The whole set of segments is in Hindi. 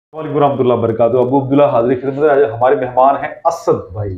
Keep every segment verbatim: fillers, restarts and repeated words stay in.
रहमतुल्लाह बरकातहू। अबू अब्दुल्ला हाजिर खिदमत है। आज हमारे मेहमान हैं असद भाई।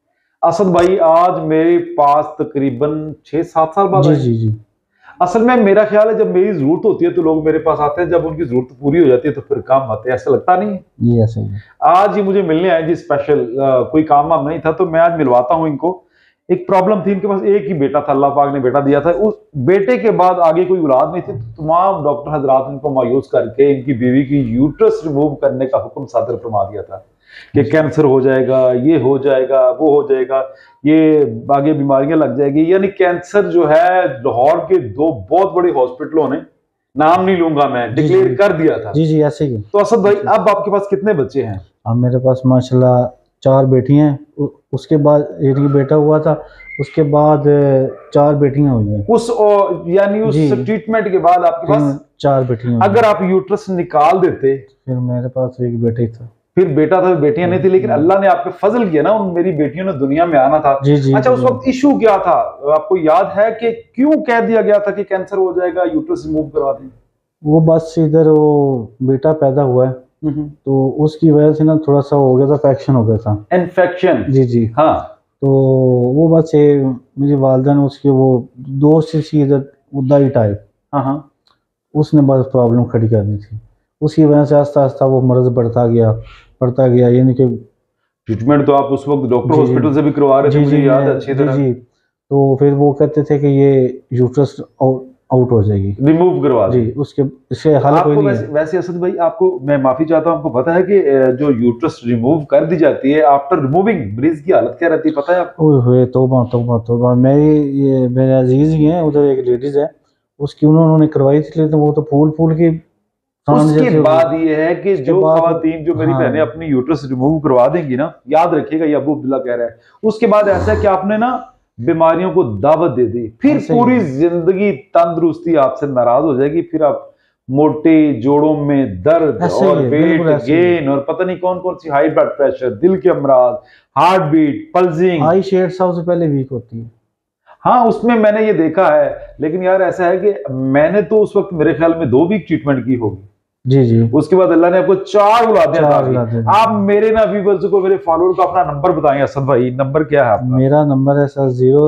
असद भाई आज मेरे पास तकरीबन छह सात साल बाद जी आए। जी जी असल में मेरा ख्याल है जब मेरी जरूरत होती है तो लोग मेरे पास आते हैं, जब उनकी जरूरत पूरी हो जाती है तो फिर काम आते हैं, ऐसा लगता नहीं है? ये ऐसे ही है। आज ही मुझे मिलने आए जी स्पेशल, कोई काम वाम नहीं था तो मैं आज मिलवाता हूँ इनको। एक प्रॉब्लम थी, इनके पास एक ही बेटा था, अल्लाह पाक ने बेटा दिया था। उस बेटे के बाद आगे कोई औलाद नहीं थी तो तमाम डॉक्टर हजरात इनको मायूस करके इनकी बीवी की यूट्रस रिमूव करने का हुक्म सादर फरमा दिया था कि कैंसर हो जाएगा, ये हो जाएगा, वो हो जाएगा, ये आगे बीमारियां लग जाएगी। यानी कैंसर जो है लाहौर के दो बहुत बड़े हॉस्पिटलों ने, नाम नहीं लूंगा मैं, जी डिक्लेयर जी कर दिया था। जी जी ऐसे ही है। तो असद भाई अब आपके पास कितने बच्चे हैं? अब मेरे पास माशाल्लाह चार बेटी हैं। उ- उसके बाद एक ही बेटा हुआ था, उसके बाद अ, चार बेटियां हुई हैं। उस ओ, यानी उस जी ट्रीटमेंट के बाद आपके फिर पास चार बेटियां हुई अगर हैं। आप यूट्रस निकाल देते फिर मेरे पास एक बेटा ही था। फिर बेटा था, बेटियां नहीं थी, लेकिन अल्लाह ने आप पे फजल किया ना, उन मेरी बेटियों ने दुनिया में आना था। जी जी अच्छा, उस जी। वक्त इशू क्या था आपको याद है कि क्यों कह दिया गया था कि कैंसर हो जाएगा, यूट्रस रिमूव करवा दें? वो बस इधर वो बेटा पैदा हुआ है तो उसकी वजह से ना थोड़ा सा हो गया था, इन्फेक्शन हो गया था। इन्फेक्शन? जी जी। हाँ। तो वो बस ये मेरी वालदा ने उसके वो दो सी इधर उदाई टाइप, हाँ हाँ। उसने बस प्रॉब्लम खड़ी कर दी थी। उसकी वजह से आस्ता आस्ता वो मर्ज बढ़ता गया बढ़ता गया यानी कि ट्रीटमेंट तो आप उस वक्त डॉक्टर जी जी हॉस्पिटल से भी करवा रहे थे, जी मुझे जी याद है मैं- अच्छी जी तरह। जी। तो फिर वो कहते थे कि ये यूट्रस आउट हो जाएगी। रिमूव करवा जी दें। उसके इससे हल कोई आपको नहीं वैसे है। वैसे असद भाई, आपको मैं माफी चाहता हूँ, आपको पता है कि अ, जो यूट्रस रिमूव कर दी जाती है आफ्टर रिमूविंग मरीज की हालत क्या रहती है, पता है आपको? ओए होए तौबा तौबा तौबा। मेरी ये मेरे अजीज ही हैं, उधर एक लेडीज है, उसकी उन्होंने करवाई थी लेकिन वो तो फूल फूल की सांड उसके जैसे हो बाद गई। ये है कि उसके जो बाद खवातीन, जो मेरी बहनें हाँ अपनी यूट्रस रिमूव करवा देंगी ना, याद रखिएगा, ये अबू अब्दुल्ला कह रहा है, उसके बाद ऐसा है कि आपने ना बीमारियों को दावत दे दी, फिर ऐसे ही पूरी है। जिंदगी तंदुरुस्ती आपसे नाराज हो जाएगी, फिर आप मोटे, जोड़ों में दर्द ऐसे ही और है, वेट बिल्कुल ऐसे ही है। गेन और पता नहीं कौन कौन सी, हाई ब्लड प्रेशर, दिल के अमराज, हार्ट बीट, पल्सिंग। आई शेड सबसे पहले वीक होती है। हाँ, उसमें मैंने ये देखा है, लेकिन यार ऐसा है कि मैंने तो उस वक्त मेरे ख्याल में दो वीक ट्रीटमेंट की होगी, जी जी। उसके बाद अल्लाह ने आपको चार औलादें अता चार की। औलादें। आप मेरे ना व्यूअर्स को, मेरे फॉलोअर को अपना नंबर बताएं असद भाई, नंबर क्या है आपका? मेरा नंबर है सर जीरो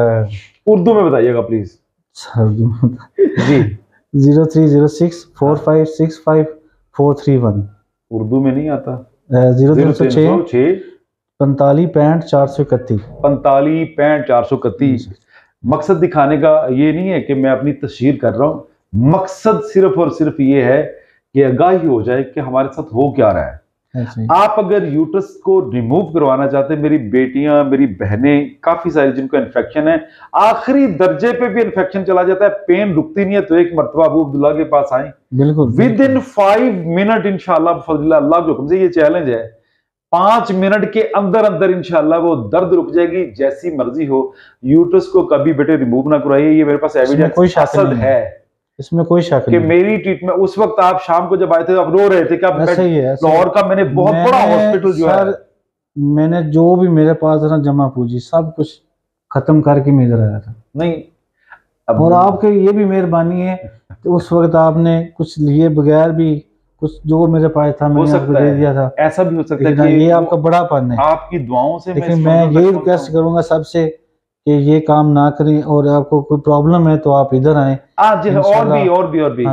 उर्दू में बताइएगा प्लीज। जी। Zero three zero six four five six five four three one. Urdu में नहीं आता। जीरो तीन सौ छः छः पैंतालीस पैंठ चार सौ इकतीस। पैंतालीस पैंठ चार सौ इकतीस। मकसद दिखाने का ये नहीं है कि मैं अपनी तशहीर कर रहा हूँ, मकसद सिर्फ और सिर्फ ये है कि आगाही हो जाए कि हमारे साथ हो क्या रहा है। आप अगर यूट्रस को रिमूव करवाना चाहते हैं, मेरी बेटियां, मेरी बहनें, काफी सारी जिनको इन्फेक्शन है, आखिरी दर्जे पे भी इन्फेक्शन चला जाता है, पेन रुकती नहीं है, तो एक मरतबा अबू अब्दुल्ला के पास आए, बिल्कुल विद इन फाइव मिनट इंशाल्लाह फजलिल्लाह, अल्लाह के हुक्म से, ये चैलेंज है, पांच मिनट के अंदर अंदर इंशाल्लाह वो दर्द रुक जाएगी, जैसी मर्जी हो। यूट्रस को कभी बेटे रिमूव ना करवाइए, ये मेरे पास एविडेंस कोई शक नहीं है, इसमें कोई शक कि नहीं। मेरी ट्रीटमेंट उस वक्त, आप शाम को जब आए थे आप रो रहे थे कि आप लाहौर का मैंने बहुत मैंने बड़ा हॉस्पिटल जो है, मैंने जो भी मेरे पास ना जमा पूंजी सब कुछ खत्म करके मैं इधर आया था। नहीं अब और आपके ये भी मेहरबानी है कि उस वक्त आपने कुछ लिए बगैर भी कुछ जो मेरे पास था मैंने आपको दे दिया था। ऐसा भी हो सकता है कि ये आपका बड़ापन है, आपकी दुआओं से। लेकिन मैं ये रिक्वेस्ट करूंगा सबसे कि ये काम ना करें, और आपको कोई प्रॉब्लम है तो आप इधर आए। आज और भी और भी और भी हाँ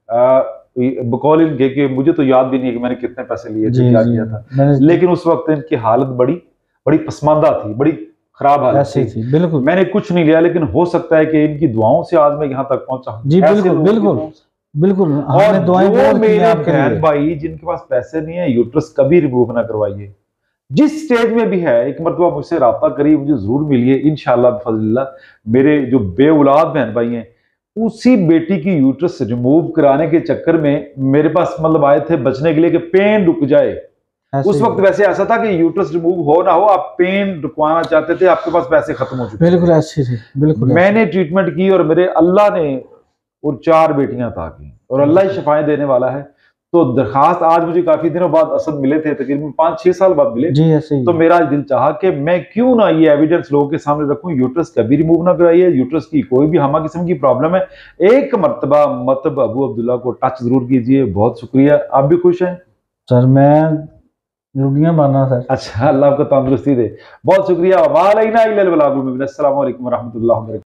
जी। बकौल इनके कि मुझे तो याद भी नहीं है कि मैंने कितने पैसे लिए थे, क्या किया था, लेकिन उस वक्त इनकी हालत बड़ी बड़ी पसमानदा थी, बड़ी खराब हालत थी, थी बिल्कुल। मैंने कुछ नहीं लिया, लेकिन हो सकता है कि इनकी दुआओं से आज मैं यहाँ तक पहुंचा। जी बिल्कुल बिल्कुल बिल्कुल। और जो मेरे बहन भाई जिनके पास पैसे नहीं है, यूट्रस कभी रिमूव ना करवाइए, जिस स्टेज में भी है, एक मरतबा मुझसे रब्ता करिए, मुझे जरूर मिलिए इंशाल्लाह फजलिल्लाह। मेरे जो बे औलाद बहन भाई हैं, उसी बेटी की यूट्रस रिमूव कराने के चक्कर में मेरे पास मतलब आए थे बचने के लिए कि पेन रुक जाए। उस वक्त वैसे ऐसा था कि यूट्रस रिमूव हो ना हो, आप पेन रुकवाना चाहते थे, आपके पास पैसे खत्म हो चुके। बिल्कुल ऐसे थे, बिल्कुल। मैंने ट्रीटमेंट की और मेरे अल्लाह ने और चार बेटियां अता की, और अल्लाह ही शफाएं देने वाला है। तो दरखास्त आज मुझे काफी दिनों बाद असद मिले थे, तकरीबन पांच छह साल बाद मिले जी ऐसे ही। तो मेरा दिल चाहा कि मैं क्यों ना ये एविडेंस लोगों के सामने रखूं, यूट्रस कभी रिमूव ना कराइए, यूट्रस की कोई भी हमा किस्म की प्रॉब्लम है, एक मरतबा मतलब अबू अब्दुल्ला को टच जरूर कीजिए। बहुत शुक्रिया, आप भी खुश हैं? सर मैं रोटियां बना सर। अच्छा, अल्लाह आपको तंदुरुस्ती दे। बहुत शुक्रिया। वालैकुम अस्सलाम व रहमतुल्लाहि व बरकातहू।